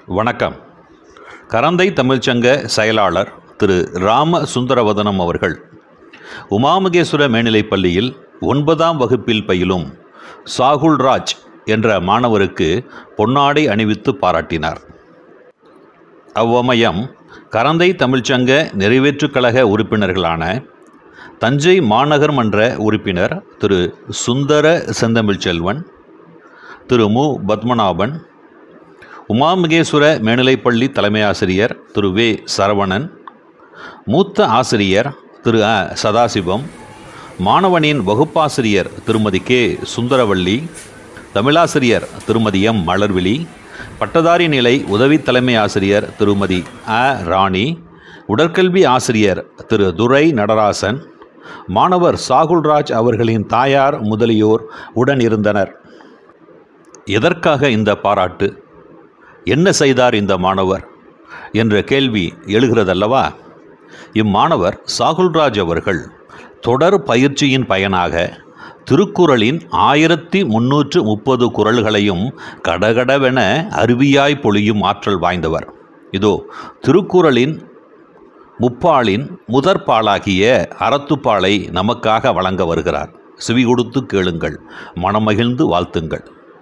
வணக்கம். கரந்தை தமிழ்ச்சங்க செயலாளர் திரு ராம சுந்தரவதனம் அவர்கள் உமாமகேஸ்வர மேல்நிலைப் பள்ளியில் 9ஆம் வகுப்பில் பயிலும் சாகுல்ராஜ் என்ற மாணவருக்கு பொன்னாடை அணிவித்து பாராட்டினார். அவ்வமயம் கரந்தை தமிழ்ச்சங்க நிறைவேற்றுக் கழக உறுப்பினர்களான தஞ்சை மாநகர் மன்ற உறுப்பினர் திரு சுந்தர செந்தமிழ்ச்செல்வன், திரு மு பத்மநாபன், உமாமகேஸ்வர மேல்நிலைப்பள்ளி தலைமை ஆசிரியர் திரு வே சரவணன், மூத்த ஆசிரியர் திரு அ சதாசிவம், மாணவனின் வகுப்பாசிரியர் திருமதி கே சுந்தரவள்ளி, தமிழாசிரியர் திருமதி எம் மலர்விழி, பட்டதாரி நிலை உதவி தலைமை ஆசிரியர் திருமதி அ ராணி, உடற்கல்வி ஆசிரியர் திரு துரை நடராசன், மாணவர் சாகுல்ராஜ் அவர்களின் தாயார் முதலியோர் உடன் இருந்தனர். எதற்காக இந்த பாராட்டு? என்ன செய்தார் இந்த மாணவர் என்ற கேள்வி எழுகிறதல்லவா? இம்மாணவர் சாகுல்ராஜ் அவர்கள் தொடர் பயிற்சியின் பயனாக திருக்குறளின் 1330 குறள்களையும் கடகடவென அருவியாய் பொழியும் ஆற்றல் வாய்ந்தவர். இதோ திருக்குறளின் முப்பாலின் முதற்பாலாகிய அறத்துப்பாலை நமக்காக வழங்க வருகிறார். செவி கொடுத்து கேளுங்கள், மனமகிழ்ந்து வாழ்த்துங்கள்.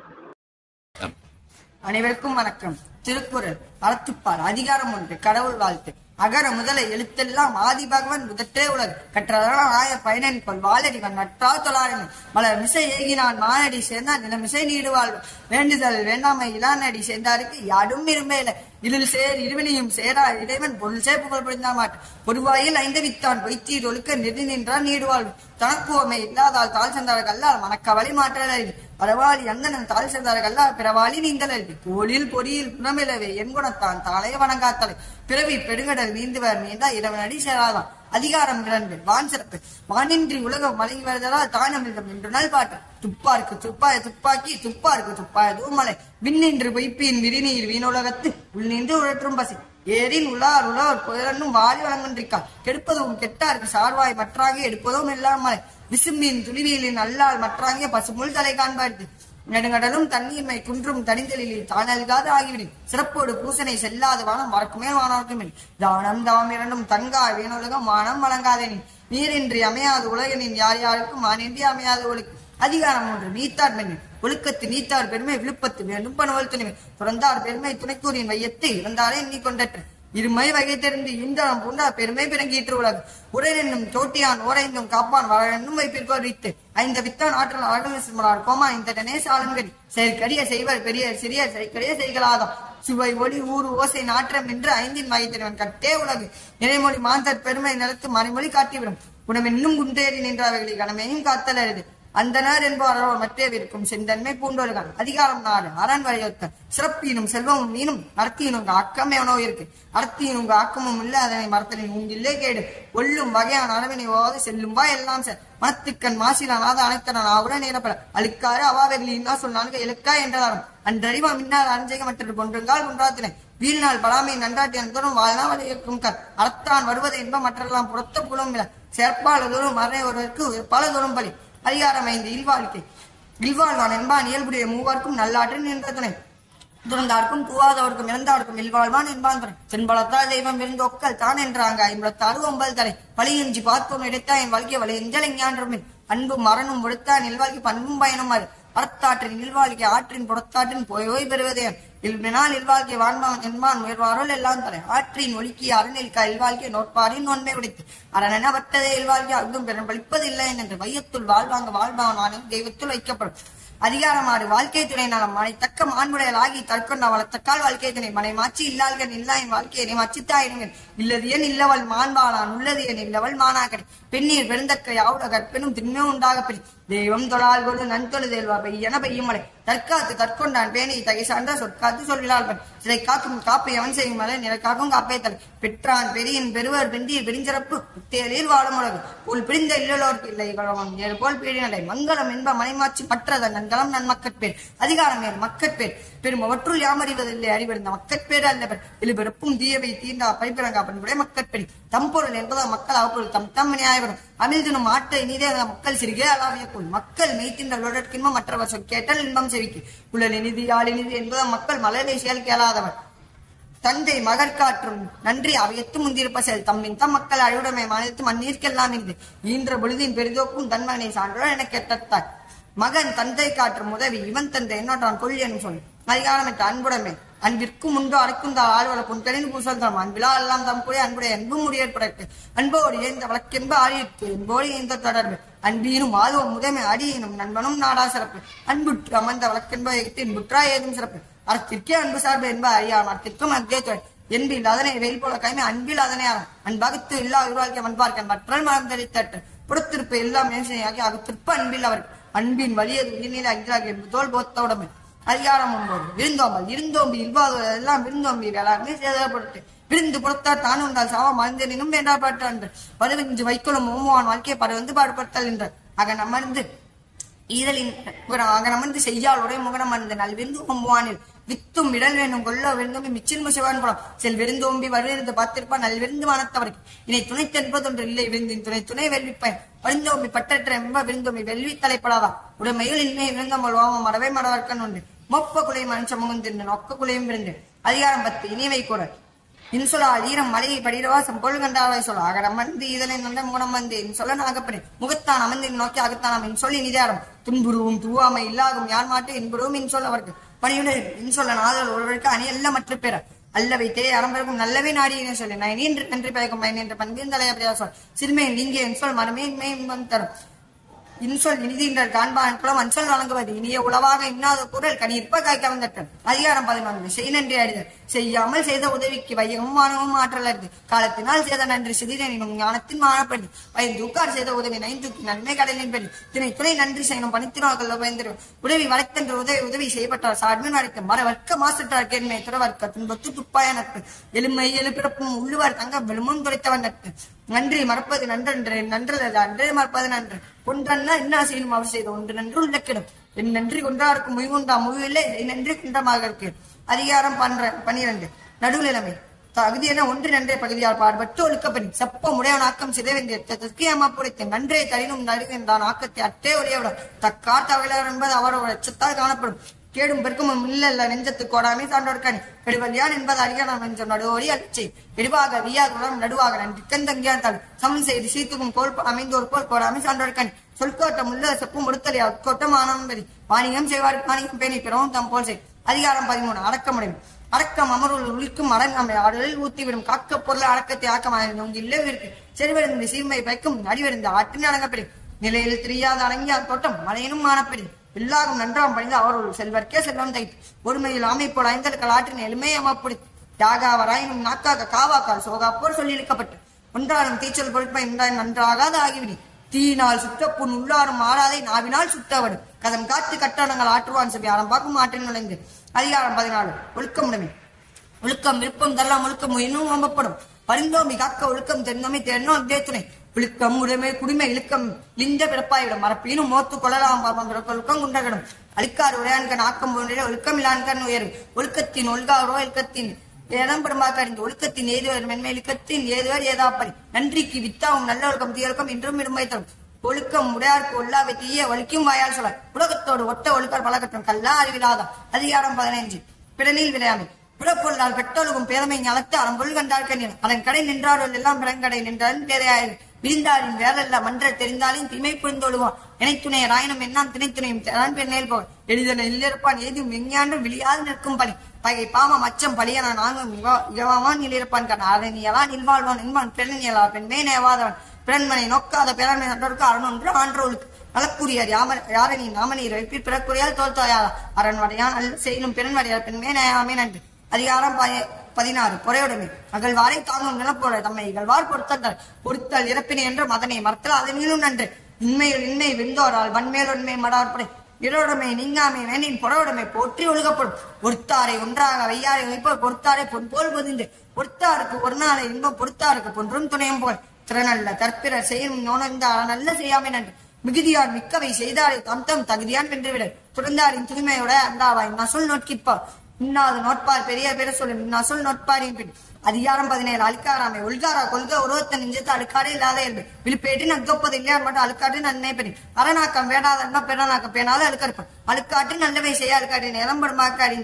அனைவருக்கும் வணக்கம். திருக்குறள் அறத்துப்பால் அதிகாரம் 1 கடவுள் வாழ்த்து. அகர முதல எழுத்தெல்லாம் ஆதி பகவன் முதற்றே உலகு கற்றதனால் ஆய பயனன் கொள் வாழறிவன் நற்றா தொழாரின் மலர் மிசை ஏகினான் மானடி சேர்ந்தான் நிலமிசை நீடு வாழ்வு வேண்டுதல் வேண்டாமை இளானடி சேர்ந்தாருக்கு யாடும் இருமேல இருள் சேர் இருவினையும் சேரா இறைவன் பொருள் சே புகழ் புரிந்தான் மாட்டு பொதுவாயில் ஐந்தவித்தான் பொய்த்தீர் ஒழுக்க நெறி நின்றான் நீடு வாழ்வு தனக்குவமை இல்லாதால் தாழ் சென்றார்கள் அல்லால் மனக்கவலை மாற்றல் பரவாளி அந்தனன் தாழ் சென்றார்கள் அல்லால் பிறவாளி நீந்தல் கோளில் பொறியில் புனமிலவே என் குணத்தான் தாளைய வணங்காத்தலை பிறவி பெருங்கடல் நீந்துவர் நீண்டா இரவன் அடி சேராதான். அதிகாரம் 2 வான் சிறப்பு. வானின்றி உலகம் மலங்கி வருதலால் தானமில்லம் என்று நல்பாட்டு துப்பாருக்கு துப்பாய துப்பாக்கி துப்பாருக்கு துப்பாய தூமலை விண்ணின்று பொய்ப்பின் விரிநீர் வீணுலகத்து உள்நின்று உழற்றும் பசி ஏரின் உலார் உலர் புயலன்னும் வாரி வழங்குன்றிக்கால் கெடுப்பதும் கெட்டாருக்கு சார்வாய் மற்றாகி எடுப்பதும் எல்லாம் மலை விசும்பின் துளிவியலின் அல்லால் மற்றாகிய பசுமுள் தலை காண்பாடு நெடுங்கடலும் தண்ணீர்மை குன்றும் தனிந்தலில் தானல்காது ஆகிவிடும் சிறப்போடு பூசனை செல்லாத வானம் மறக்குமே வானவர்க்குமே தானம் தாம் இரண்டும் தங்காய் வீணுலகம் வானம் வழங்காதே நீரின்றி அமையாது உலகனின் யார் யாருக்கும் மானின்றி அமையாது ஒழுக்கு. அதிகாரம் 3 நீத்தார் பெண்ணு ஒழுக்கத்து நீத்தார் பெருமை விழுப்பத்து வேண்டும் பணுவல் துணிமை துறந்தார் பெருமை துணைக்கூறின் வையத்து இறந்தாரே எண்ணி கொண்டற்று இருமை வகை தெரிந்து இந்தனம் பூண்டா பெருமை பிறங்கீற்று உலகு உடனென்னும் தோட்டியான் ஓரைந்தும் காப்பான் வளரென்னும் வைப்பிற்கோர் வித்து ஐந்த வித்தான் ஆற்றல் அழகார் கோமா இந்த டனேஸ் ஆளுங்கடி செயற்கடிய செய்வர் பெரிய சிறிய செயற்கடிய செய்களாதாம் சுவை ஒளி ஊறு ஓசை நாற்றம் என்று 5இன் வகை தெரிவன் கட்டே உலகு நிறைமொழி மாந்தர் பெருமை நிலத்து மறைமொழி காட்டிவிடும் குணமென்னும் குண்டேறி நின்றவைகளை கணமையும் காத்தல் அருது அந்தனர் என்பவர் மற்றேவிருக்கும் செந்தன்மை பூண்டோர்கள். அதிகாரம் 4 அரண் வரையொத்த சிறப்பீனும் செல்வமும் மீனும் அர்த்தியினுங்க அக்கமே உணவு இருக்கு அர்த்தியினுங்க ஆக்கமும் இல்லை அதனை மரத்தனின் உங்கில்லே கேடு ஒல்லும் வகையான அளவினை ஓது செல்லும் வா எல்லாம் சார் மனத்துக்கண் மாசிலானாத அனைத்தன ஆவுடன் நேரப்பட அழுக்காறு அவாவைகளின்னா சொன்னாங்க எழுக்கா என்றாரும் அன்றறிவா மின்னால் அஞ்சக மற்ற கொன்றுங்கால் குன்றாத்தினை வீழ்நாள் பலாமை நன்றாட்டி அன்பரும் வாழ்நா வளையிருக்கும் கண் அறத்தான் வருவது என்ப மற்றெல்லாம் புறத்த புலம் இல்லை சேர்ப்பாளதோறும் மறை ஒருவருக்கு பலதோறும் பலி. அதிகாரம் 5 இல்வாழ்க்கை. இல்வாழ்வான் என்பான் இயல்புடைய மூவார்க்கும் நல்லாற்றின் என்ற துணை துறந்தார்க்கும் தூவாதவர்க்கும் இறந்தார்க்கும் இல்வாழ்வான் என்பான் துணை சென்பலத்தால் தெய்வம் விருந்து ஒக்கல் தான் என்றாங்க ஐம்பத்தாறு 9 தலை பழியின்றி பார்த்தோம் எடுத்தா என் வாழ்க்கை வலை எஞ்சல் எஞ்ஞான்றும் அன்பும் மரணம் ஒடுத்தான் இல்வாழ்க்கை பண்பும் பயனும் அது அறத்தாற்றின் இல்வாழ்க்கை ஆற்றின் புறத்தாற்றின் போய் ஓய் பெறுவதே இல்வினால் இல்வாழ்க்கை வான்பான் என்பான் முயல்வாரோல் எல்லாம் தலை ஆற்றின் ஒழுக்கி அறநிற்கா இல்வாழ்க்கை நோட்பாரின் நோன்மை உடைத்து அரணென வட்டதே இல்வாழ்க்கை அங்கும் பெரும் பழிப்பதில்லை என்று வையத்துள் வாழ்வாங்க வாழ்பவனான தெய்வத்துள் வைக்கப்படும். அதிகாரம் 6 வாழ்க்கை துணை நலம் மனை தக்க மாண்புடையல் ஆகி தற்கொண்ட வளர்த்தக்கால் வாழ்க்கை துணை மனை மாச்சி இல்லாள்கள் இல்லா என் வாழ்க்கையை மச்சித்தாயினுங்கள் இல்லது என் இல்லவள் மாண்பாளான் உள்ளது என் இல்லவள் மானாக்கடை பெண்ணீர் பெருந்தக்கை ஆவுட கற்பெனும் திண்மை உண்டாக பெரிய தெய்வம் தொழால் கொடு நன்தொழு தேல்வா பெய்யன பெய்யும் மலை தற்காத்து தற்கொண்டான் பேணி தகை சார்ந்த சொற்காத்து சொல்கிறாள் பெண் சிலை காக்கும் காப்பை அவன் செய்யும் மலை நிலக்காக்கும் காப்பை தலை பெற்றான் பெரியின் பெருவர் பெண்டீர் பெருஞ்சிறப்பு தேலில் வாழும் உலகு உள் பிரிந்த இல்லலோர்க்கு இல்லை கழகம் ஏழு போல் பீடினடை மங்களம் என்ப மனைமாட்சி மற்றதன் நன்கலம் நன் மக்கட்பேர். அதிகாரம் 7 மக்கட்பேர் பெரும் அவற்றுள் யாமறிவதில்லை அறிவிருந்த மக்கட்பேர் அல்லவர் எழுபிறப்பும் தீயவை தீண்டா பைப்பிறங்கா பண்புடைய மக்கட்பெரி தம்பொருள் என்பதா மக்கள் அவப்பொருள் தம் தம் நியாயவரும் அமிழ்தினும் ஆட்டை நீதே மக்கள் சிறுகே அலாவியக்குள் மக்கள் மெய்த்தின்றோடற்கின்பம் மற்றவர் சொல் கேட்டல் இன்பம் செவிக்கு உள்ள நிதி ஆள் நிதி என்பதா மக்கள் மலரை செயல் கேளாதவர் தந்தை மகற்காற்றும் நன்றி அவையத்து முந்திருப்ப செல் தம்மின் தம் மக்கள் அழிவுடைமை மாநிலத்து மண்ணீர்க்கெல்லாம் இருந்து ஈன்ற பொழுதின் பெரிதோக்கும் தன்மகனை சான்றோர் என கேட்டார். மகன் தந்தை காற்றும் உதவி இவன் தந்தை என்னோட்டான் கொள் என்று சொல் அதிகாரமற்ற அன்புடைமை அன்பிற்கும் உண்டோ அடைக்குந்தால் ஆழ்வல புன்களின் பூசல் தம் அன்பிலா எல்லாம் தம் கூட அன்புடைய அன்பும் முடியற்படற்கு அன்போடு இணைந்த வழக்கென்ப ஆடியிற்கு என்போடு இந்த தொடர்பு அன்பீனும் ஆதுவம் முதமை அடியினும் நண்பனும் நாடா சிறப்பு அன்புற்று அமர்ந்த வழக்கென்ப புற்றா ஏதும் சிறப்பு அறத்திற்கே அன்பு சார்பு என்ப அறியாம் அறத்திற்கும் அத்தே தொழில் என்பில் அதனை வெயில் போல கைமை அன்பில் அதனை அறம் அன்பகுத்து எல்லா உருவாக்கிய மண்பார்க்க மற்றல் மரம் தெரித்தட்டு புறத்திருப்பு எல்லாம் நேசனையாகி அகத்திற்பு அன்பில் அவர் அன்பின் வலியது உயிர்நிலை அஞ்சாகி என்பது தோல் போத்த உடம்பு அதிகாரம் 9 விருந்தோம்பல் இருந்தோம்பி இல்வாதெல்லாம் விருந்தோம்பி வேளாண்மை சேதப்பட்டு விருந்து புறத்தார் தான் உண்டால் சாவ மருந்தெனும் வேண்டாப்பட்ட என்று வலுவிஞ்சு வைக்கொள்ளும் ஓமுவான் வாழ்க்கையை பரவந்து பாடுபடுத்தல் என்றார். அகனமர்ந்து ஈரலின் அகனமர்ந்து செய்யால் உடைய முகனம் அந்த நல் விருந்து ஓம்புவானில் வித்தும் இடல் வேண்டும் கொள்ள விருந்தோம்பி மிச்சில் சிவான் குளம் செல் விருந்தோம்பி வருவிருந்து பார்த்திருப்பான் நல் விருந்து வானத்தவருக்கு இனை துணை தென்பதொன்று இல்லை விருந்தின் துணை வெல்விப்பயன் வருந்தோம்பி பட்டற்ற என்ப விருந்தோம்பி வெல்வி தலைப்படாதா உடமையில் இன்மை விருந்தோம்பல் ஓமம் மடவை மடவர்க்கன் உண்டு மொப்ப குலையும் மனுஷ முகந்திருந்த நொக்க குலையும் விருந்து அதிகாரம் 10 இனிவை கூட இன்சொலால் ஈரம் மலையை படிரவாசம் பொருள் கண்டாவை சொல்ல அகடம் வந்து இதனை நண்ட முகனம் வந்து சொல்ல நாகப்படி முகத்தான் அமர்ந்து நோக்கி அகத்தான் சொல்லி நிதாரம் துன்புருவும் துவாமை இல்லாகும் யார் மாட்டு என்புருவும் இன்சொல்லவர்க்கு பணியுடன் இன்சொல்ல நாதல் ஒருவருக்கு அணி அல்ல மற்ற பேர அல்லவை தே அறம்பருக்கும் நல்லவே நாடியே சொல்லி நான் நீன்று நன்றி பயக்கும் பயன் என்ற பண்பின் தலையா சொல் சிறுமையின் நீங்க இன்சொல் மனமே இன்மை தரும் இன்சொல் இனிதீன்றால் காண்பான் குளம் அன்சொல் வழங்குவது இனிய உளவாக இன்னாத குரல் கனியிருப்ப காய்க்க வந்தட்டன் அதிகாரம் 11 செய் நன்றி அறிதல் செய்யாமல் செய்த உதவிக்கு வையமும் மானமும் ஆற்றல் அறிது காலத்தினால் செய்த நன்றி சிறிதனும் ஞானத்தின் மானப்படி பயன் தூக்கார் செய்த உதவி நைந்தூக்கி நன்மை கடலின் படி தினை துணை நன்றி செய்யணும் பணித்தினாக்கள் பயந்திரு உதவி வளைத்தென்று உதவி செய்யப்பட்டார் சார்பின் அழைக்க மர வர்க்க மாசற்றார் கேண்மை துறவர்க்க துன்பத்து துப்பாய நட்பு எலுமை எழுப்பிறப்பும் உள்ளுவார் தங்க வெளுமும் துடைத்தவன் நட்பு நன்றி மறப்பது நன்றன்று நன்றல்ல அன்றே மறப்பது நன்று ஒன்றன்னா என்ன செய்யணும் அவர் செய்த ஒன்று நன்று உள்ளக்கிடும் என் நன்றி கொன்றாருக்கும் முயகுண்டா முயவில்லை நன்றி குன்றமாக இருக்கு அதிகாரம் 12 நடுநிலைமை தகுதி என ஒன்று நன்றே பகுதியால் பாடுபட்டு ஒழுக்கப்படி செப்ப உடையவனாக்கம் சிதைவெந்திற்கு ஏமாப்புடைத்த நன்றே தரினும் நடுகின்றான் ஆக்கத்தை அட்டே உடையவுடன் தக்கார் தவளார் என்பது அவரோட எச்சத்தால் காணப்படும் கேடும் பெருக்கும் இல்ல நெஞ்சத்து கோடாமே சான்றோர்கணி கெடுவல்யான் என்பது அறியான் நெஞ்சம் நடுவோடி அழிச்சை எடுவாக வியாகுடன் நடுவாக நன்றி கந்தங்கியான் தாள் சமன் செய்து சீத்துக்கும் கோல் அமைந்தோர் போல் கோடாமே சான்றோர்கணி சொல்கோட்டம் உள்ள செப்பும் முடுத்தலையா உட்கோட்டம் ஆனம்பரி வாணிகம் செய்வார் வாணிகம் பேணி பெறவும் தம் போல் செய் அதிகாரம் 13 அடக்கமுடையும் அடக்கம் அமருள் உளிக்கும் அரண் நம்மை ஆடலில் ஊத்திவிடும் காக்க பொருள் அடக்கத்தை ஆக்கமாக உங்க இல்லவிற்கு செறிவடைந்த சீர்மை பைக்கும் அடிவடைந்த ஆற்றின் அடங்கப்படி நிலையில் தெரியாத அடங்கிய தோட்டம் மலையினும் ஆனப்படி எல்லாரும் நன்றாம் பணிந்து அவர்கள் செல்வர்க்கே செல்வம் தைத்து ஒருமையில் அமைப்போல் ஐந்தர்கள் ஆற்றின் எளிமை அமப்பிடி யாகாவராயினும் நாக்காக காவாக்கால் சோகாப்போர் சொல்லி இழுக்கப்பட்டு ஒன்றாலும் தீச்சல் பொருட்பை நன்றாகாத ஆகிவிடி தீயினால் சுற்றப்புண் உள்ளாரும் ஆடாதை நாவினால் சுற்றவடும் கதம் காத்து கட்டணங்கள் ஆற்றுவான் சபை ஆரம்பாக்கும் ஆற்றின் நுழைந்து அதிகாரம் 14 ஒழுக்கமுடைமை ஒழுக்கம் விருப்பம் தரலாம் ஒழுக்கம் இன்னும் நம்பப்படும் பரிந்தோமி காக்க ஒழுக்கம் தெரிந்தோமை தேடணும் அதே துணை ஒழுக்கம் உடைமை குடிமை இழுக்கம் லிந்த பிறப்பாயிடும் மரப்பீனும் மோத்து கொள்ளலாம் ஒழுக்கம் குண்டகிடும் அழுக்கார் உரையான்கண் ஆக்கம் போன்ற ஒழுக்கம் இல்லான்கண் உயரும் ஒழுக்கத்தின் ஒழுகாரோ இழுக்கத்தின் இடம்பெருமாக்க அறிந்து ஒழுக்கத்தின் ஏதுவர் மென்மை இழுக்கத்தின் ஏதுவர் ஏதாப்படி நன்றிக்கு வித்தாவும் நல்ல ஒழுக்கம் தீயொழுக்கம் இன்றும் இடுமை தரும் ஒழுக்கம் உடையாருக்கு ஒல்லாவை தீய ஒழுக்கும் வாயால் சொல்ல உலகத்தோடு ஒட்ட ஒழுக்கார் பழக்கட்டும் கல்லா அறிவிலாதா அதிகாரம் 15 பிறனில் விளையாமை புறப்பொருளால் பெற்றொழுகும் பேரமை ஞாலத்து அறம்பொருள் கண்டார் கண்ணியன் அதன் கடை நின்றாரோல் எல்லாம் பிறங்கடை நின்றான் பேரையாயிரு விரிந்தாரின் வேறல்ல மன்ற தெரிந்தாலும் திமை புரிந்தொழுவான் இணைத்துணைய ராயனும் என்னான் திணைத்துணையும் திறன் பெண்ணேல் போல் எளிதன இல்லிருப்பான் ஏதும் விஞ்ஞாண்டும் விழியாது நிற்கும் பலி பகை பாமம் அச்சம் பலியன நான்கும் இகவான் நிலிருப்பான் கண் அரணியலான் இல்வாழ்வான் என்பான் பெண்ணியலா பெண்மே நேவாதவன் பிறன்மனை நோக்காத பேரன்மை நன்றோருக்கு அரணொன்று ஆன்றோளுக்கு நலக்குரியார் யாரணி நாமநீர் எழுப்பி பிறக்குரியால் தோல்தாயாளா அரண்வடையான் அல்ல செய்யும் பிறன்வடையார் பெண்மே நேயாமே நன்றி அதிகாரம் 16 பொறையுடைமை அகழ்வாரை தாங்கும் நிலப்போட தம்மை இகழ்வார் பொறுத்தல் இறப்பினை என்ற மதனை மறுத்தல் அதனிலும் நன்று இன்மையில் இன்னை வெந்தோரால் வன்மேலொன்மை மடாற்படை இடோடமை நீங்காமை வேண்டின் பொறவுடைமை போற்றி ஒழுகப்படும் ஒருத்தாரை ஒன்றாக வையாரை வைப்போர் பொறுத்தாரை பொன் போல் பொதிந்து பொறுத்தாருக்கு ஒரு நாளை இன்பம் பொறுத்தாருக்கு பொன்றும் துணையும் போல் திறனல்ல தற்பிறர் செய்யும் நோனந்த நல்ல செய்யாமை நன்று மிகுதியார் மிக்கவை செய்தாரை தம் தகுதியான் வென்றுவிட துறந்தாரின் தூய்மையோட அந்தாவாய் நசுல் நோட்கிப்பார் இன்னாது நோட்பார் பெரிய பேர சொல்லும் நசுல் நோட்பாரின் பின் அதிகாரம் 17 அழுக்காராமை ஒழுகாரா கொள்க ஒருவத்த நெஞ்சத்து அழுக்காடு இல்லாத இயல்பு விழுப்பேட்டின் அக்கொப்பது இல்லையார் மட்டும் அழுக்காட்டு நன்மை பெண் அரணாக்கம் வேடாத பெறனாக்கம் பேணாத அழுக்கறுப்பன் அழுக்காட்டு நல்லவை செய்ய அழுக்காட்டின் இளம்படுமாக்க அறிந்து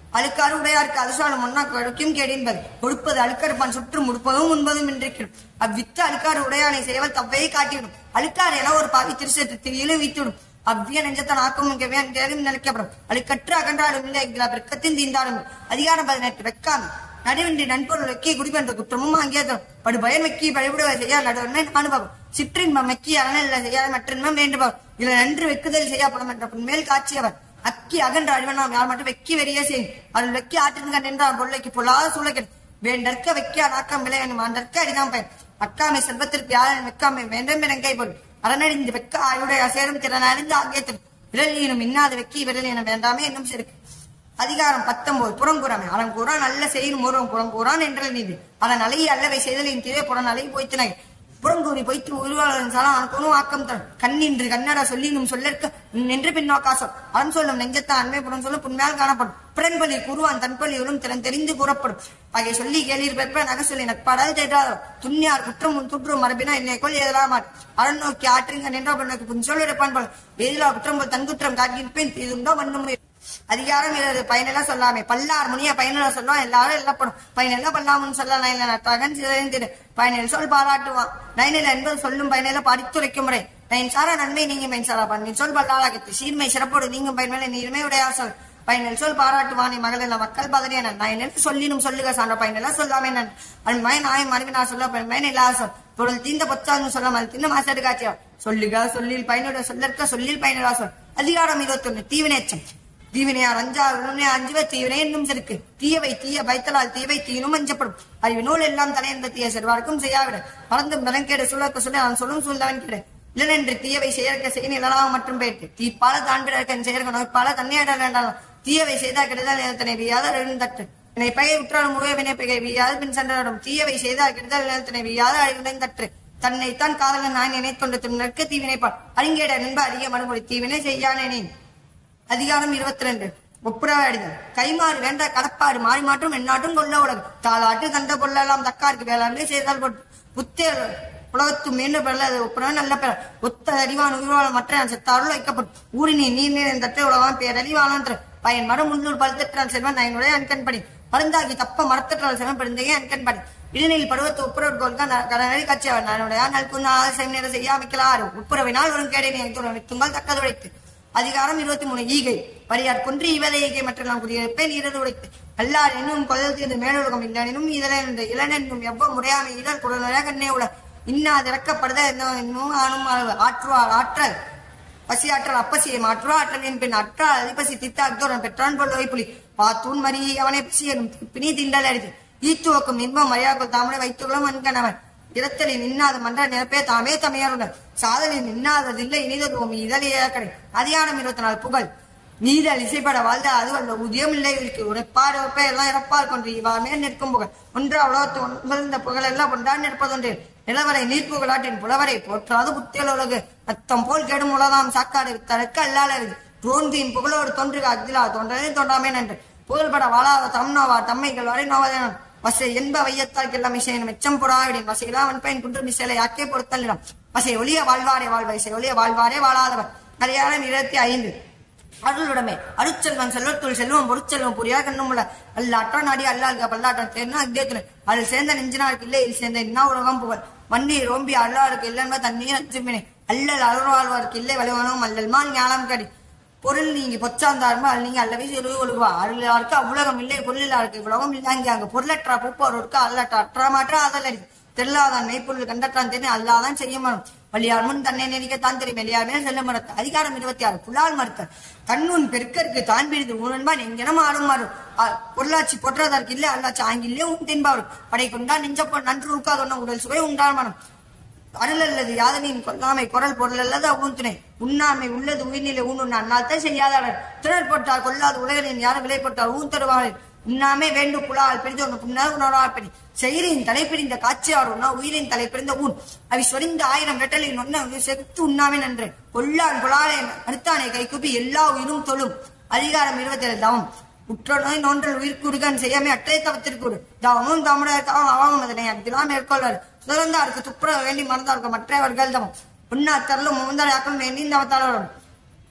அழுக்காறு உடையாருக்கு அதுசாலும் ஒன்னா கொடுக்கும் கேடின்பது கொடுப்பது அழுக்கறுப்பான் சுற்றும் முடுப்பதும் உண்பதும் என்றிருக்கும் அவ்வித்து அழுக்காறு உடையானை செய்வல் தவ்வையை காட்டிவிடும் அழுக்காறு என ஒரு பாவி திருசத்து திரியிலும் வித்துவிடும் அவ்விய நெஞ்சத்தான் ஆக்கமும் கேள்வி நினைக்கப்படும் அழுக்கற்று அகன்றாடும் இல்லை பெருக்கத்தின் தீண்டாடும் அதிகாரம் 18 வெக்காமை நடுவின்றி நண்பொருள் வெக்கிய குடிபென்ற குற்றமும் அங்கேதரும் படுபயம் வெக்கிய பழிவிடுவ செய்ய நடுவன்மை அனுபவம் சிற்றின்பம் வெக்கிய அறநிலை செய்யாத மற்றின்பம் வேண்டுபவர் இல்ல நன்று வெக்குதல் செய்யப்படும் என்ற மேல் காட்சியவர் அக்கி அகன்ற அழிவனாம் யார் மட்டும் வெக்கி வெறிய செய்யும் அவள் வெக்கி ஆற்றின்கண் என்றால் பொருளைக்கு பொல்லாத சூழல் வேண்டற்க வெக்கியா நாக்கம் விலை எனும் ஆண்டற்க அடிதான் பயன் அக்காமை செல்வத்திற்கு யாரும் வெக்காமை வேண்டும் என கைப்பொருள் அறநடிந்து வெக்க ஆயுடைய சேரும் திறன் அறிந்து ஆகியத்தின் விரலினும் இன்னாத வெக்கி விரல் என வேண்டாமே என்னும் சிறுக்கு அதிகாரம் 19 புறங்கூறாமை அறங்கூறா நல்ல செய்யும் ஒருவன் புறங்கூறான் என்ற நீதி அதன் அலையை அல்லவை செய்தலின் தீரே புறன் அலை போய்த்தினாய் புறங்கூறி பொய்த்து உருவாளன் சாலம் அவனுக்கு ஆக்கம் தரும் கண்ணின்று கண்ணடா சொல்லினும் சொல்லற்க நின்று பின்னோக்காசம் அவன் சொல்லும் நெஞ்சத்தான் அண்மை புறம் சொல்லும் புண்மையால் காணப்படும் பிறன்பலி கூறுவான் தன்பலியும் திறன் தெரிந்து கூறப்படும் ஆகிய சொல்லி கேளீர் பெற்ப நகை சொல்லி நட்பாடால் தேடாதோ துண்ணியார் குற்றம் துற்றும் மரபினா என்னை கொள் எதிராமார் அரண் நோக்கி ஆற்றுங்க நின்றவனுக்கு புன் சொல்லிருப்பான் போல் எதிரா குற்றம் போல் தன் குற்றம் காட்டியிருப்பேன் இதுண்டோ மண்ணும் அதிகாரம் 20 பயனெல்லாம் சொல்லாமே பல்லார் முனிய பயனெல்லாம் சொல்லுவான் எல்லாரும் எல்லப்படும் பயனெல்லாம் பல்லாமுன்னு சொல்ல நயன நட்டாகன் சிறந்திரு பயனில் சொல் பாராட்டுவான் நயனில என்பது சொல்லும் பயனில படித்துரைக்கும் முறை நயன் சாரா நன்மை நீங்க பயன் சாரா பண்ணி சொல் பல்லாளாகத்து சீர்மை சிறப்போடு நீங்கும் பயன்மேல நீர்மை உடையார் சொல் பயனில் சொல் பாராட்டுவானே மகள் எல்லாம் மக்கள் பதறியான நயனில் சொல்லினும் சொல்லுக சான்ற பயனெல்லாம் சொல்லாமே நான் அன்மய நாயம் மனைவினா சொல்ல பயன் இல்லா சொல் பொருள் தீந்த பொச்சான்னு சொல்ல மாதிரி தின்ன மாசாடு காட்சியா சொல்லுக சொல்லில் பயனுடைய சொல்லற்க சொல்லில் பயனிலா சொல் அதிகாரம் 21 தீவினேச்சம் தீவினையார் அஞ்சுவர் தீவினை என்னும் செருக்கு தீயவை தீய பயத்தலால் தீவை தீனும் அஞ்சப்படும் அறிவு நூல் எல்லாம் தலையந்த தீய செல்வார்க்கும் செய்யாவிட மறந்தும் நலங்கேடு சூழக்க சொல்லி நான் சொல்லும் சூழ்ந்தவன் கேடு இல்லனென்று தீயவை செயற்க செய்ய நிலனாக மற்றும் பேட்டு தீப்பால தான் பிறர்க்கன் செயற்க நோய்ப்பால தன்னையிட வேண்டாம் தீயவை செய்தால் கெடுதல் நிலத்தினை வீயாத எழுந்தட்டு என்னை பகை உற்றாலும் முருகவினை பகை வீயாது பின் சென்றாடும் தீயவை செய்தால் கெடுதல் நிலத்தினை வீயாத அழிவுடைந்தற்று தன்னைத்தான் காதலன் நான் நினைத்தொண்டு தின்னற்க தீவினைப்பால் அறிங்கேட நின்ப அறிய மறுமொழி தீவினை செய்யானே அதிகாரம் 22 ஒப்புரவ அடிதல் கைமாறு வேண்ட கடப்பாடு மாறி மாற்றும் எந்நாட்டும் கொள்ள உலகம் தாளாட்டு தந்த கொள்ளலாம் தக்காருக்கு வேளாண்மை செய்தால் புத்தேர் உலகத்து மீண்டும் பெறல ஒப்புரவ நல்ல பெற ஒத்த அறிவான் உயிர்வாளம் மற்ற செத்தாருள் வைக்கப்படும் ஊரினி நீர் நீர் தற்ற உலகம் பேரறிவாளன் பயன் மரம் முன்னூறு பழுத்தற்றால் செல்வன் நயனுடைய அன்கண்படி மருந்தாகி தப்ப மரத்தற்றால் செல்வன் பெருந்தையே அன்கண்படி இடைநில் பருவத்து ஒப்புரவுகள் கடனை காட்சியவர் நானுடைய நல்குன்னா செமினரை செய்ய அமைக்கலாறு ஒப்புரவினால் ஒரு கேடனை துங்கள் தக்கது உடைத்து அதிகாரம் 23 ஈகை பரியார் கொன்று இவதை ஈகை மற்றும் குடியிருப்பேன் ஈரது உடைத்து எல்லார் என்னும் கொதல் தீர்ந்து மேலுலகம் இல்லனும் இதழ் இளனென்னும் எவ்வளவு முறையாமை இதழ் குடலுடைய கண்ணே உல இன்னாது இறக்கப்படுத என்னும் ஆணும் ஆற்றுவார் ஆற்றல் பசி ஆற்றல் அப்பசியை மாற்றுவா ஆற்றலின் பின் அற்றால் அதிபசி தித்த அக்தோரன் பெற்றான் போல் வைப்புலி பாத்தூன் மறி அவனை பசியனும் பிணி திண்டல் அடித்து ஈத்துவக்கும் இன்பம் மரியாதை தாமரை வைத்துகளும் அன்கணவன் இரத்தலின் இன்னாத மன்ற நிரப்பே தாமே தமையாருடன் சாதலின் இன்னாததில்லை இனிததுவம் இதழைய கடை அதிகாரம் 24 புகழ் நீதல் இசைப்பட வாழ்ந்த அதுவல்ல உதயம் இல்லை உரைப்பாடு எல்லாம் இறப்பால் கொன்று இவ்வாமே நிற்கும் புகழ் ஒன்றா உலகத்து உகழ்ந்த புகழ் எல்லாம் ஒன்றான் நிற்பதொன்று நிலவரை நீர்ப்புகளாட்டின் புலவரை போற்றாது புத்தியல் உலகு ரத்தம் போல் கெடும் உலகாம் சாக்காடு தடுக்க அல்லாளது தோன்றின் புகழோடு தோன்றுக அக்திலா தோன்றனே தோன்றாமே நன்று புகழ்பட வாழாத தம்னோவா தம்மைகள் வரை நோவதேனும் வசை என்ப வையத்தால் எல்லாம் இசையனும் எச்சம் புறாவிடின் வசையிலா அவன் பயன் குன்று மிசைலை ஆக்கே பொறுத்தல் நிலம் வசை ஒளிய வாழ்வாரே வாழ்வசை ஒளிய வாழ்வாரே வாழாதவர் அதிகாரம் 25 அருளுடைமை அருட்செல்வன் செல்வத்துள் செல்வம் பொருட்செல்வம் புரியா கண்ணும் உள்ள அல்லாற்ற நாடி அல்லால்க பல்லாற்றம் தேர்னா அக்தேத்துறை அதில் சேர்ந்த நெஞ்சினாருக்கு இல்லை இதில் சேர்ந்த இன்னா உலகம் புகழ் மண்ணீர் ரோம்பி அல்லாருக்கு இல்லைன்ப தண்ணீர் அச்சுமினை அல்லல் அருள்வாழ்வாருக்கு இல்லை வலுவனும் அல்லல்மால் ஞானம் கடி பொருள் நீங்க பொச்சாந்தாருமா நீங்க அல்லவே செலவு ஒழுகுவா அருளாருக்கு அவ்வுலகம் இல்லை பொருளாருக்கு இவ்வுலகம் இல்லாங்க அங்க பொருளற்றா பூப்போருக்கு அல்லற்ற அற்றா மாற்றா அதல் அறிவு தெல்லாதான் மெய்ப்பொருள் கண்டற்றான் தெரியும் அல்லாதான் செய்ய மனம் வழியார் முன் தன்னை நெறிக்கத்தான் தெரியும் வெளியார் மேல் செல்ல மறுத்த அதிகாரம் 26 புலால் மறுத்த தன்னுன் பெருக்கற்கு தான் பிரிது ஊனன்பான் எங்கெனம் ஆடும் மாறும் பொருளாட்சி பொற்றதற்கு இல்லை அல்லாச்சி ஆங்கிலே உன் தின்பாரு படை கொண்டான் நெஞ்சப்போ நன்று உட்காதொன்ன உடல் சுவை உண்டான் மனம் அருள் அல்லது யாதனின் கொல்லாமை குரல் பொருள் அல்லது அவ்வளவு துணை உண்ணாமை உள்ளது உயிர்நிலை ஊன் அந்நாள்தான் செய்யாதவர் திறர் போட்டால் கொள்ளாது உலகின் யாரும் விலை போட்டால் ஊன் தருவார்கள் உண்ணாமே வேண்டும் புலால் பிரிந்து ஒன்று புண்ணாது உணர்வாப்படி செயலின் தலைப்பிரிந்த காட்சியார் உண்ணா உயிரின் தலைப்பிரிந்த ஊன் அவை சொரிந்த 1000 வெட்டலின் ஒன்ன செகுத்து உண்ணாமே நன்று கொள்ளான் புலாலை அடுத்தானை கைக்குப்பி எல்லா உயிரும் தொழும் அதிகாரம் 27 தவம் உற்ற நோய் நோன்றல் உயிர்க்குறுகன் செய்யாமே அற்றை தவத்திற்குறு தவமும் தம்முடைய தவம் அவாமும் அதனை அக்திலாம் மேற்கொள்வார் சுதந்தாருக்கு துப்புர வேண்டி மறந்தாருக்கு மற்றவர்கள் தவம் உண்ணா தரலும் முந்தரையாக்கும் வேண்டி தவத்தாளரும்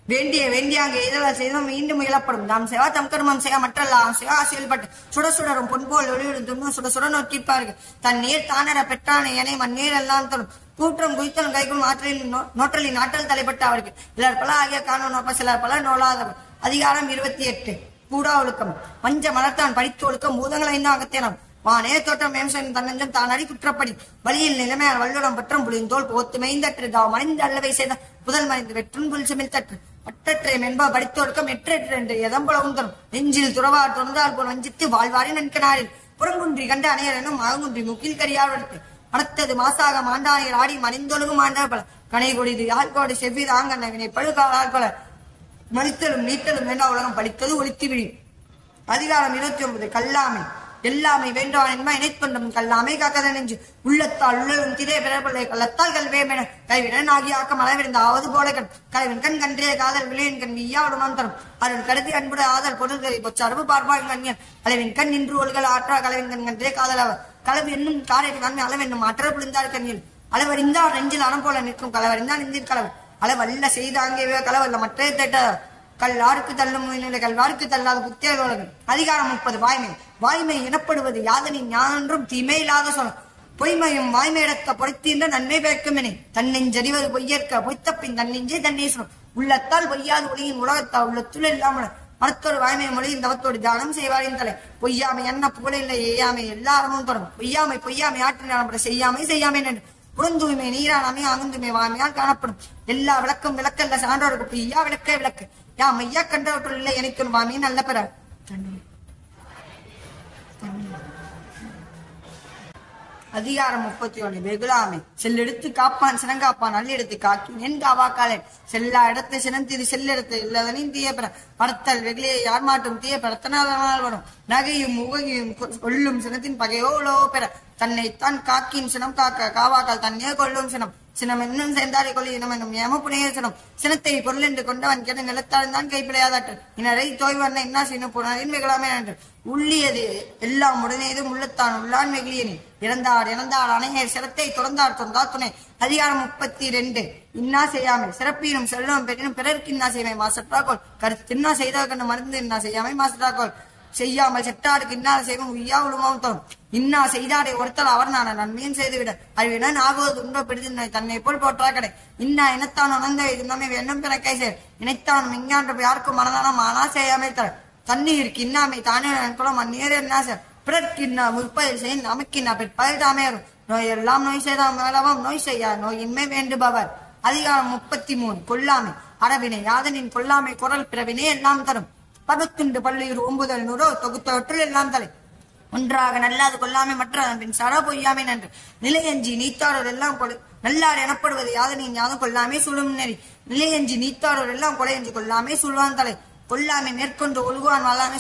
வேண்டியாங்க இதெல்லாம் செய்தோம் மீண்டும் இழப்படும். தாம் செவா தம் கருமம் செய்ய மற்றெல்லாம் செவா செயல்பட்டு சுடரும் பொன்போல் ஒளிவிடும் துன்பம் சுட நோக்கிப்பார்கள். தன் நீர் தானர பெற்றான என மண்ணீர் எல்லாம் தரும் கூற்றம் குய்த்தலும் கைக்கும் நோற்றலின் ஆற்றல் தலைப்பட்ட அவருக்கு சிலர் பல ஆகிய காணோப்ப சிலர் பல நோலாதவர். அதிகாரம் 28. கூடா ஒழுக்கம். மஞ்ச மலர்த்தான் படித்து ஒழுக்கம் பூதங்கள் 5 அகத்தினம் வானே தோற்றம் மேம்சன் தன்னஞ்சம் தான் அடி குற்றப்படி வழியில் நிலைமையால் வல்லுடம் பற்றம் புலியின் தோல் போத்து மெய்ந்தற்று தாவ மறைந்து அல்லவை செய்த புதல் மறைந்து வெற்றும் புல் செமிழ் தற்று பற்றற்றை மென்பா படித்தோர்க்கம் எற்றற்று என்று எதம்பளவும் தரும் நெஞ்சில் துறவார் தொழுந்தால் போல் வஞ்சித்து வாழ்வாரி நன்கனாரில் புறங்குன்றி கண்ட அணையர் எனும் அகங்குன்றி முக்கில் கரியார் எடுத்து மனத்தது மாசாக மாண்டானில் ஆடி மறைந்தொழுகும் ஆண்டார் பல கனை கொடிது யாழ்கோடு செவ்விது ஆங்கண்ண வினை பழுக்கால் பல மலித்தலும் நீட்டலும் வேண்டா உலகம் படித்தது ஒழித்து விழி. அதிகாரம் 29. கல்லாமை. எல்லாமை வேண்டான் என்ப இணைத்தொண்டும் கல்லாமை காக்கத நெஞ்சு உள்ளத்தால் உள்ளலும் திரே பிறப்பிள்ளை கள்ளத்தால் கல்வேமென கைவிடன் ஆகிய ஆக்கம் அளவிருந்த ஆவது போல கலைவன் கண் கன்றே காதல் விளையின் கண் ஈயாவுடன் தரும் அருள் கருதி அன்புட ஆதல் பொருள்களை பொச்சரவு பார்ப்பாய் கண்ணியன் அளவின் கண் நின்று ஒல்கள் ஆற்றா கலைவன் கண் கன்றே காதல் அவர் களவு என்னும் காரைக்கு நன்மை அளவென்னும் ஆற்றல் புரிந்தார் கண்ணியல் அளவறிந்தார் நெஞ்சில் அறம் போல நிற்கும் களவறிந்தார் நெஞ்சில் களவு அளவல்ல செய்தாங்கே களவல்ல மற்றே தேட்ட கல்லாருக்கு தள்ளும் கல்வாருக்கு தள்ளாத புத்தேகோலகம். அதிகாரம் 30. வாய்மை. வாய்மை எனப்படுவது யாதனின் ஞானன்றும் தீமை இல்லாத சொல்லும் பொய்மையும் வாய்மையிடக்க பொறைத்தீன்ற நன்மை பயக்கும் என தன்னெஞ்சறிவது பொய்யற்க பொய்த்தப்பின் தன்னெஞ்சே தன்னே சொல்லும் உள்ளத்தால் பொய்யாது ஒளியின் உலகத்தால் உள்ளத்துள் இல்லாமல் மனத்தோடு வாய்மை மொழியின் தவத்தோடு தியானம் செய்வாரின் தலை பொய்யாமை என்ன புகழில்லை ஏயாமை எல்லாரமும் தொடரும் பொய்யாமை ஆற்றினாலும் செய்யாமை என்று புறந்தூய்மை நீரானமை அகுந்துமை வாய்மையால் காணப்படும் எல்லா விளக்கும் விளக்கல்ல சான்றோருக்கு பொய்யா விளக்கே விளக்கு யாம் ஐயா கண்டவற்றுள் இல்லை எனக்கு வாமியை நல்ல பெற. அதிகாரம் 31. வெகுளாமை. செல்லெடுத்து காப்பான் சினங்காப்பான் நல்லெடுத்து காக்கி என் காவாக்காலே செல்லா இடத்தை சினந்தீது செல்லெடுத்து இல்லதனின் தீய பெற படத்தல் வெகுளியை யார் மாட்டும் தீய பெறத்தனால் வரும் நகையும் உகையும் கொள்ளும் சினத்தின் பகையோலோ பெற தன்னைத்தான் காக்கின் சினம் காக்க காவாக்கால் தன்னே கொள்ளும் சினம் என்னும் சேர்ந்தாரை கொள்ளி இனம் என்னும் ஏம புனைய சினம் சினத்தை பொருள் என்று கொண்டவன் கேட்ட நிலத்தாழ்ந்தான் கைப்பிழையாதாற்று இனரை தோய்வண்ண என்ன செய்யணும் புனரின் வெகுளாமே என்று உள்ளியது எல்லாம் உடனேதும் உள்ளத்தான் உள்ளான் வெகுளியனி இறந்தார் அணையர் சிரத்தை துறந்தார் துணை. அதிகாரம் 32. இன்னா செய்யாமை. சிறப்பீனும் செல்வம் பெரினும் பிறருக்கு இன்னா செய்யாமை மாசற்றாக்கோள் கருத்தின்னா செய்தவர் கண்டு மருந்து இன்னா செய்யாமை மாசற்றாக்கோள் செய்யாமல் செட்டாருக்கு இன்னாத செய்வோம் உய்யா உழுமாவும் தோறும் இன்னா செய்தாரை ஒருத்தல் அவர் நான நன்மையும் செய்துவிட அறிவிடன் ஆகுவது உண்டோ பிடித்து தன்னை போல் போற்றா கடை இன்னா இனத்தான் உணர்ந்த இது நம்மை வேண்டும் பிற கை சேர் இணைத்தான் இங்கான்ற யாருக்கும் மனதானம் ஆனா செய்யாமை தர தண்ணீருக்கு இன்னாமை தானே குளம் அந்நீர் என்ன சார் பிறர்க்கு இன்னா முற்பதில் செய்ய நமக்கு இன்னா பிற்பதில் தாமேறும் நோய் எல்லாம் நோய் செய்தால் மேலவும் நோய் செய்யா நோயின்மை வேண்டுபவர். அதிகாரம் 33. கொல்லாமை. அறவினை யாதனின் கொல்லாமை குரல் பிறவினை எல்லாம் தரும் பகுத்துண்டு பள்ளியூர் ஒம்புதல் நூறோ தொகுத்தவற்றில் எல்லாம் தலை ஒன்றாக நல்லாது கொல்லாமை மற்ற பின் சர பொய்யாமை நன்று நிலையஞ்சி நீத்தாரோர் எல்லாம் நல்லார் எனப்படுவது யாதனின் யாதும் கொல்லாமை சுழும் நெறி நிலையஞ்சி நீத்தாரோர் எல்லாம் கொலையஞ்சி கொல்லாமை சுழுவான் தலை கொல்லாமை மேற்கொண்டு ஒழுகுவான் வாழாமை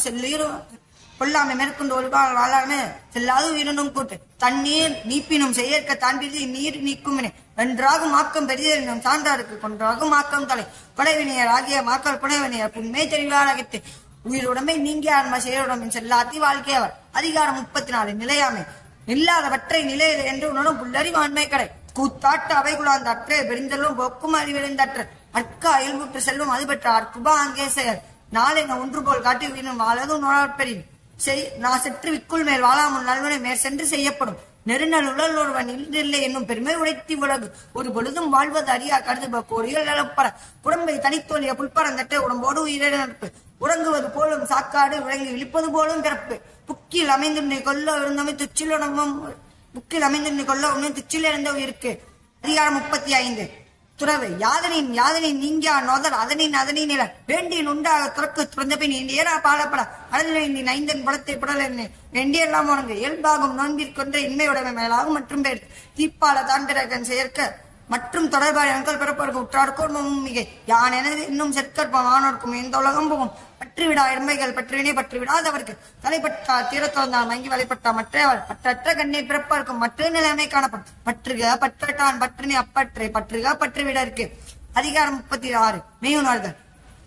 கொல்லாமை மேற்கொண்டு ஒழுகான் வாழாமை செல்லாது உயிரினும் கூட்டு தண்ணீர் நீப்பினும் செய்யற்க தாண்பிதி நீர் நீக்கும் வென்றாகும் மாக்கம் பெரிதெனும் சான்றாருக்கு கொன்றாகும் மாக்கம் தலை கொலைவினையர் ஆகிய மாக்கள் புனைவினையர் புண்மை தெளிவாரகித்து உயிருடமை நீங்கிய ஆன்ம செயலுடம்பின் செல்லாத்தி வாழ்க்கையவர். அதிகாரம் 34. நிலையாமை. இல்லாதவற்றை நிலையில என்று உணரும் புல்லறிவாண்மை கடை கூத்தாட்டு அவை குழாந்த அற்றே பெரிந்தெல்லும் பொக்கும் அறிவிழந்தற்ற அற்கா இயல்புற்று செல்வம் அது பெற்ற அற்புபா அங்கே செயல் நாளை ஒன்று போல் காட்டி உயிரினும் வாழதும் நோழப்பெறின் நான் சென்று விக்குள் மேல் வாழாமல் நல்வனை மேற் சென்று செய்யப்படும் நெருநல் உடல் ஒருவன் இல்லை என்னும் பெருமை உடைத்தி உலகு ஒரு பொழுதும் வாழ்வது அறியா கருதுப கோடிகள் நலப்பற உடம்பை தனித்தோலிய புல்பரந்தட்டை உடம்போடு உயிரை நடப்பு உறங்குவது போலும் சாக்காடு விளங்கி விழிப்பது போலும் பிறப்பு புக்கில் அமைந்துன்னை கொல்ல இருந்தமை துச்சிலுடமும் புக்கில் அமைந்துன்னை கொல்ல உண்மை துச்சில் இறந்த உயிருக்கு. அதிகாரம் 35. துறவை. யாதனின் நீங்கியா நோதல் அதனின் நில வேண்டியின் உண்டாக துறக்கு துறந்த பின் ஏறா பாடப்பட அடலின் 5 படத்தை புடல் என்ன வேண்டியெல்லாம் உணங்க இயல்பாகும் நோன்பிற்கொன்ற இன்மையுடைமை மேலாகும் மற்றும் பேர் தீப்பால தான் பிறகன் செயற்க மற்றும் தொடர்பாக எங்கள் பிறப்பதற்கு உற்றார்க்கும் மிகை யான் எனது இன்னும் செற்கற்பமானோர்க்கும் எந்த உலகம் போகும் பற்றுவிடா எருமைகள் பற்றுவினை பற்றுவிடாதவருக்கு தலைப்பட்டால் தீர திறந்தால் மங்கி வலைப்பட்டா மற்றவர் பற்றற்ற கண்ணை பிறப்பார்க்கும் மற்ற நிலைமை காணப்படும் பற்றுக பற்றட்டான் பற்றினை அப்பற்றை பற்றுக பற்றுவிட இருக்கு. அதிகாரம் 36. மெய்யுணர்தல்.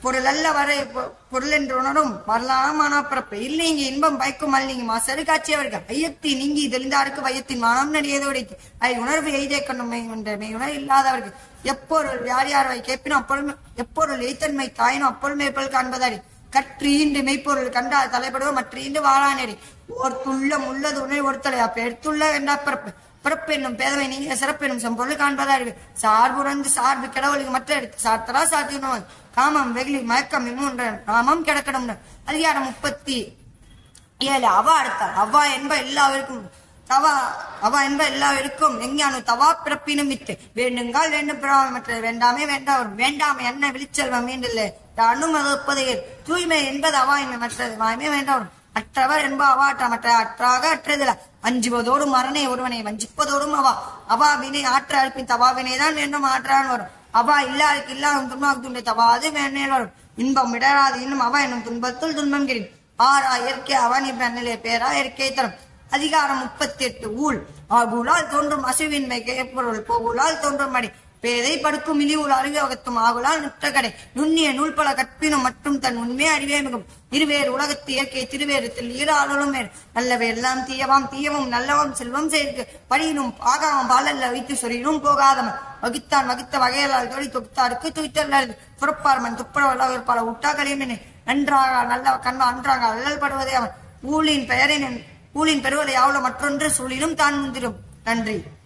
பொருள் அல்ல வரை பொருள் என்று உணரும் வரலாமான பிறப்பு இல்லைங்க இன்பம் பயக்கும் அல்லீங்க மாசரு காட்சி அவர்கள் ஐயத்தி நீங்கி தெளிந்தாருக்கு வையத்தின் மனம் நடிகதோடு ஐ உணர்வு எய்தே கண்ணும் மெய் உணர்வு இல்லாதவர்கள் எப்பொருள் யார் யார் வை கேட்பினும் அப்பொருள் எப்பொருள் எய்த்தன்மை தாயினும் அப்பொருள் மேற்பொருள் காண்பதாரி கற்று ஈண்டு மெய்ப்பொருள் கண்டால் தலைப்படுவோம் மற்ற ஈண்டு வாழானேரி ஓர் துள்ளம் உள்ளது உணை ஒருத்தலை அப்ப எடுத்துள்ள வேண்டா பிறப்பு பிறப்பு என்னும் பேதவை நீங்க சிறப்பு என்னும் செம்பொருள் காண்பதாரு சார்புறந்து சார்பு கடவுளுக்கு மற்ற எடுத்து சார்த்தரா சாத்தியணும் காமம் வெகுளி மயக்கம் இன்னொன்று நாமம் கிடக்கணும் அதிகாரம் 37 அவா அடுத்தார் அவ்வா என்ப எல்லாவிற்கும் தவா அவா என்ப எல்லாவிற்கும் எஞ்ஞானு தவா பிறப்பினும் வித்து வேண்டுங்கால் வேண்டும் பிறவாமை மற்றது வேண்டாமே வேண்டாம் வேண்டாமை என்ன விழிச்செல்வம் மீண்டில்லை அனுமதிப்பதையே தூய்மை என்பது அவா இன்மை மற்றது வாய்மை வேண்டாம் அற்றவர் என்ப அவாற்ற மற்ற அற்றாக அற்றதில்ல அஞ்சுவதோடு மரணை ஒருவனை வஞ்சிப்பதோடும் அவா வினை ஆற்ற அழுப்பின் தவா வினைதான் வேண்டும் ஆற்றான் வரும் அவா இல்லாருக்கு இல்லாத துன்பம் துண்டை தவாது மேல் வரும் இன்பம் இடராது இன்னும் அவா என்னும் துன்பத்துள் துன்பம் கிரி ஆறா இயற்கை அவன் இப்ப பேரா இயற்கை தரும் அதிகாரம் 38 ஊழ் ஆகுலால் தோன்றும் அசுவின்மை கேப்பொருள் போகுலால் தோன்றும் மடி பேதை படுக்கும் இழிவுள் அறிவு அகத்தும் ஆகுலால் நிற்ற கடை நுண்ணிய நூல் பல கற்பினும் மற்றும் தன் உண்மை அறிவே மிகும் இருவேறு உலகத்து இயற்கை திருவேரத்தில் ஈராளும் நல்லவை எல்லாம் தீயவாம் தீயவும் நல்லவம் செல்வம் சேர்க்கு படியினும் ஆகாமம் பாலல்ல வைத்து சொரியினும் போகாதவன் வகித்தான் வகித்த வகையலால் தொழில் தொகுத்தாருக்கு துய்த்தல் புறப்பார் மண் துப்புரவ பல உட்டாக்களையும் நன்றாக நல்ல கண்வா அன்றாக அல்லல் படுவதே அவன் ஊழின் பெயரின் ஊழின் பெறுவதை ஆவல மற்றொன்று சூழிலும் தான் முந்திரும். நன்றி.